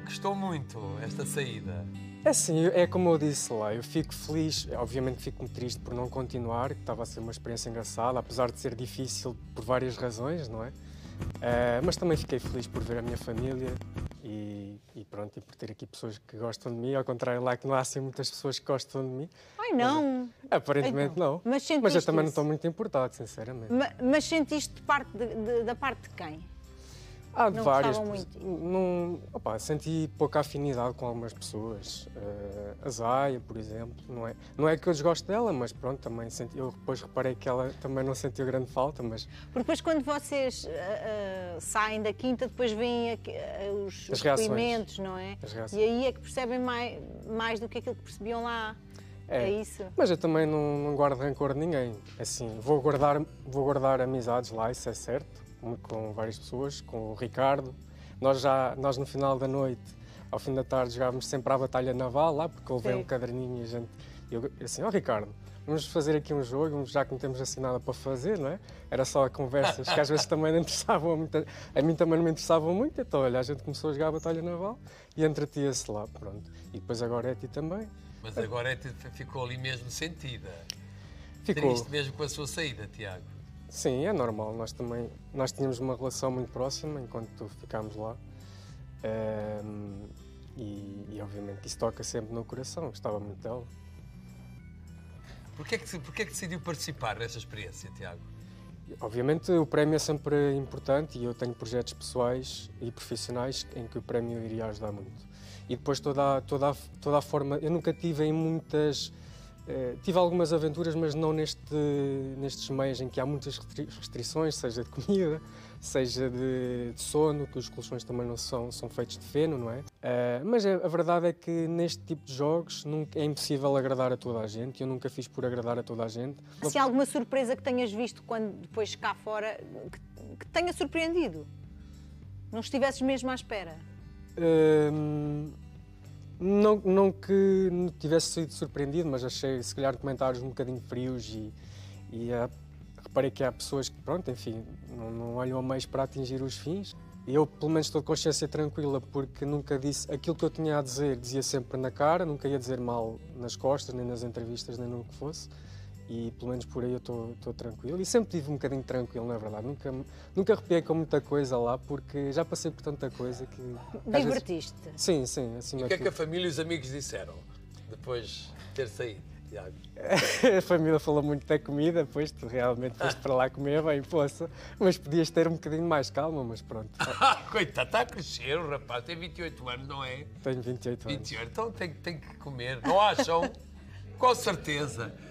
custou muito esta saída? É assim, é como eu disse lá, eu fico feliz, obviamente fico-me triste por não continuar, que estava a ser uma experiência engraçada, apesar de ser difícil por várias razões, não é? Mas também fiquei feliz por ver a minha família e pronto, e por ter aqui pessoas que gostam de mim, ao contrário lá que não há assim muitas pessoas que gostam de mim. Ai, não! Aparentemente Então, não, mas eu também não isso? estou muito importado, sinceramente. Mas sentiste da parte de quem? Há de Não várias. gostavam muito? Senti pouca afinidade com algumas pessoas. A Zaya, por exemplo, não é que eu desgosto dela, mas pronto, também eu depois reparei que ela também não sentiu grande falta, mas... Porque depois quando vocês saem da quinta, depois vêm os reações. depoimentos, não é? As reações. E aí é que percebem mais do que aquilo que percebiam lá. É isso? Mas eu também não guardo rancor de ninguém. Assim, vou guardar amizades lá, isso é certo, com várias pessoas, com o Ricardo. Nós no final da noite, ao fim da tarde, jogávamos sempre à Batalha Naval lá, porque eu levei um caderninho e a gente... Eu assim, Ricardo, vamos fazer aqui um jogo, já que não temos assim nada para fazer, não é? Era só conversas que às vezes também não interessavam muito. A mim também não me interessavam muito, então olha, a gente começou a jogar a Batalha Naval e entretia-se lá, pronto. E depois agora é a ti também. Mas agora ficou ali mesmo sentida. Ficou. Triste mesmo com a sua saída, Tiago. Sim, é normal. Nós tínhamos uma relação muito próxima enquanto ficámos lá. E obviamente isso toca sempre no coração, gostava muito dela. Porquê que decidiu participar dessa experiência, Tiago? Obviamente o prémio é sempre importante e eu tenho projetos pessoais e profissionais em que o prémio iria ajudar muito. E depois toda a forma... Eu nunca tive em muitas... tive algumas aventuras, mas não nestes meios em que há muitas restrições, seja de comida, seja de sono, que os colchões também não são feitos de feno, não é? Mas a verdade é que neste tipo de jogos é impossível agradar a toda a gente, eu nunca fiz por agradar a toda a gente. Se há alguma surpresa que tenhas visto quando depois cá fora, que tenha surpreendido? Não estivesses mesmo à espera? Não que não tivesse sido surpreendido, mas achei, se calhar, comentários um bocadinho frios e reparei que há pessoas que, pronto, enfim, não olham a meios para atingir os fins. E eu, pelo menos, estou de consciência tranquila, porque nunca disse aquilo que eu tinha a dizer, dizia sempre na cara, nunca ia dizer mal nas costas, nem nas entrevistas, nem no que fosse. E, pelo menos, por aí eu estou tranquilo. E sempre tive um bocadinho tranquilo, na verdade. Nunca arrepiei com muita coisa lá, porque já passei por tanta coisa que... Divertiste? Sim, acima E o que é de que a tudo. família e os amigos disseram depois de ter saído, Tiago? A família falou muito da comida, pois tu realmente foste para lá comer bem, poça. Mas podias ter um bocadinho mais calma, mas pronto. Coitado, está a crescer o rapaz, tem 28 anos, não é? Tenho 28 anos. 28, então tem que comer, não acham? Com certeza.